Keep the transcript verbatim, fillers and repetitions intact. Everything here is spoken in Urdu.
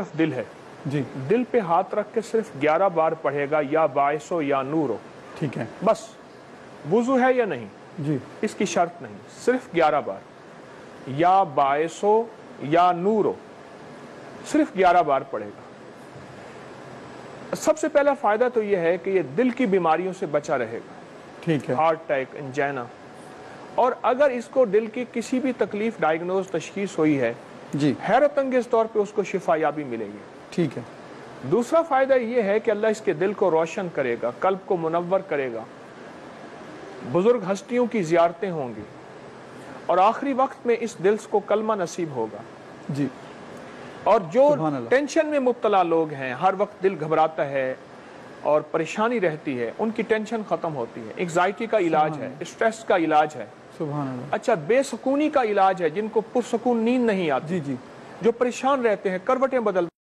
صرف دل ہے جی دل پہ ہاتھ رکھ کے صرف گیارہ بار پڑھے گا، یا باعث ہو یا نور ہو، ٹھیک ہے بس وضو ہے یا نہیں جی اس کی شرط نہیں، صرف گیارہ بار یا باعث ہو یا نور ہو، صرف گیارہ بار پڑھے گا۔ سب سے پہلا فائدہ تو یہ ہے کہ یہ دل کی بیماریوں سے بچا رہے گا، ٹھیک ہے ہارٹ اٹیک، انجینا، اور اگر اس کو دل کی کسی بھی تکلیف ڈائگنوز تشخیص ہوئی ہے، جی حیرت انگیز طور پہ اس کو شفا یابی ملے گی۔ ٹھیک ہے دوسرا فائدہ یہ ہے کہ اللہ اس کے دل کو روشن کرے گا، قلب کو منور کرے گا، بزرگ ہستیوں کی زیارتیں ہوں گی، اور آخری وقت میں اس دل کو کلمہ نصیب ہوگا۔ جی اور جو سبحان اللہ۔ ٹینشن میں مبتلا لوگ ہیں، ہر وقت دل گھبراتا ہے اور پریشانی رہتی ہے، ان کی ٹینشن ختم ہوتی ہے۔ انگزائٹی کا علاج ہے، اسٹریس کا علاج ہے، سبحان اللہ۔ اچھا بے سکونی کا علاج ہے، جن کو پرسکون نیند نہیں آتی، جی جی جو پریشان رہتے ہیں، کروٹیں بدل